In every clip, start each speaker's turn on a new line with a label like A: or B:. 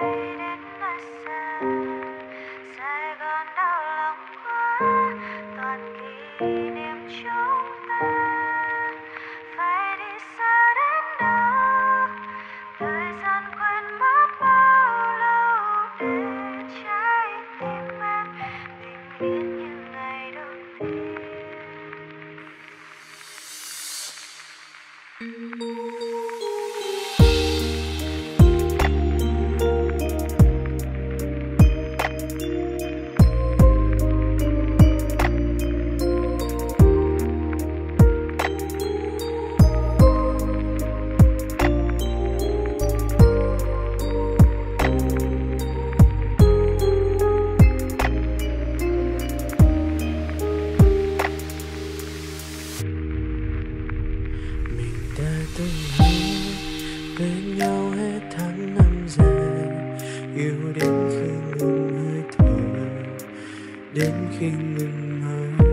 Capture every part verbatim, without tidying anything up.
A: bên nhau hết tháng năm dài, yêu đến khi ngừng hơi thở, đến khi ngừng hơi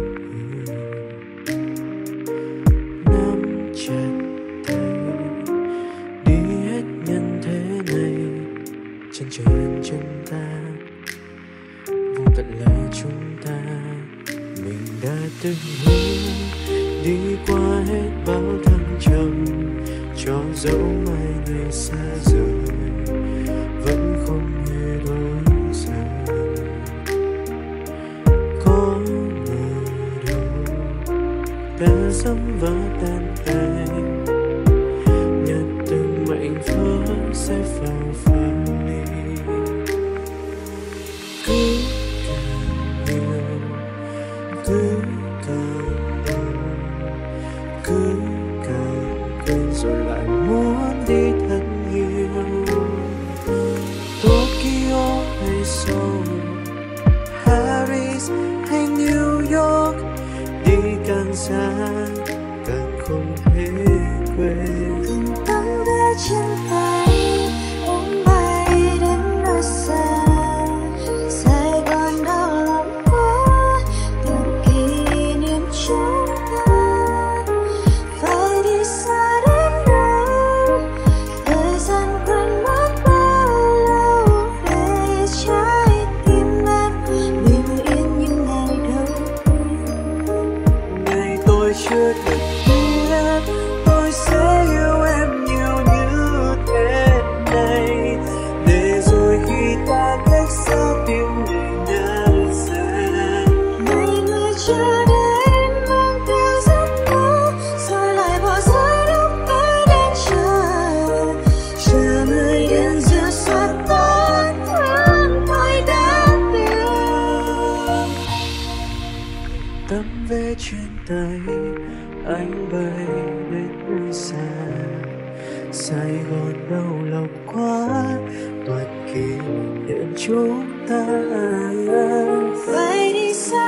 A: nắm chặt tay, đi hết nhân thế này, chân trời ân chúng ta, vô tận là chúng ta. Mình đã từng hứa đi qua hết bao thăng trầm, cho dẫu mai này xa rời vẫn không hề đổi dời. Có ngờ đâu ta dẫm vào tan cánh, nhận từng mảnh vỡ sẽ phao phai. Cứ càng yêu cứ càng đau, cứ càng quên rồi lại muốn đi thật nhiều. Tokyo hay Seoul, Paris hay New York, đi càng xa càng không thể quên.
B: Từng tấm vé trên tay ôm bay đến nơi xa, Sài Gòn đau lòng quá, từng kỷ niệm chúng ta phải đi xa đến đâu. Thời gian quên mất bao lâu để trái tim em bình yên như ngày đầu tiên.
A: Ngày tôi chưa được biết tôi sẽ yêu em nhiều như thế này, để rồi khi ta cách xa tim mình nhận ra
B: Ngày người chờ đến mang theo giấc mơ, rồi lại bỏ rơi lúc tôi đến chờ. Chờ người yên dịu xóa tan thương tôi đã yêu.
A: tấm vé trên tay anh bay đến nơi xa, Sài Gòn đau lòng quá, toàn kỷ niệm chúng ta
B: Phải đi xa